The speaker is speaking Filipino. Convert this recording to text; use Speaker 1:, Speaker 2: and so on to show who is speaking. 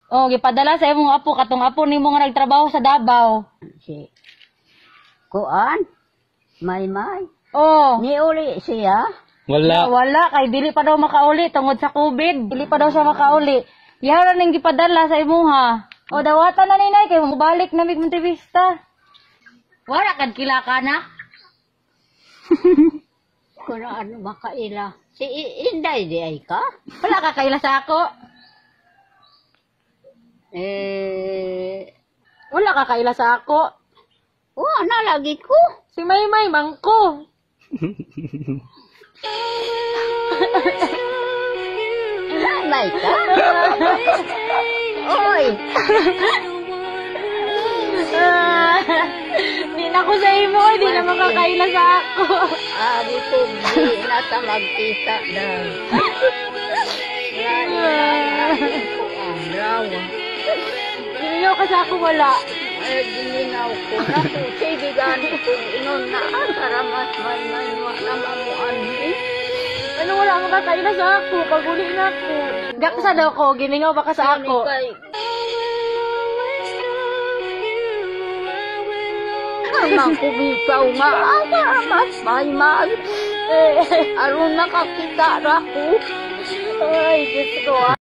Speaker 1: Oh, gipadala sa imong apo katong apo nimo nga nagtrabaho sa Davao.
Speaker 2: Si Kuan, may.
Speaker 1: Oh.
Speaker 2: Ni uli siya.
Speaker 1: Wala kay dili pa daw makauli tungod sa COVID. Dili pa daw siya makauli. Giharan ning gipadala sa imuha. O dawatan na ninay kay mobalik na mig Montevista. Wala kad kila ka na.
Speaker 2: Kung ano makaila. Si Inday di ay ka?
Speaker 1: Wala ka kaila sa ako. Wala ka kaila sa ako.
Speaker 2: Na lagi ko.
Speaker 1: Si Maymay mangko.
Speaker 2: May ka? Oy!
Speaker 1: Di na ko sa imo, di na makakaila sa ako.
Speaker 2: Ari ko, di nasa magkita na. Rawa.
Speaker 1: Ginayaw ka sa ako wala.
Speaker 2: Gininaw ko na to. Sige gani ko, inon na asaramas may wala mamuan.
Speaker 1: Ano wala makakaila sa ako, paguli na ako. Gaksa daw ko, giningaw baka sa ako.
Speaker 2: Amang kumitaw nga, asaramas may. Aron nakakita na ko.
Speaker 1: Ay, Diyos ko.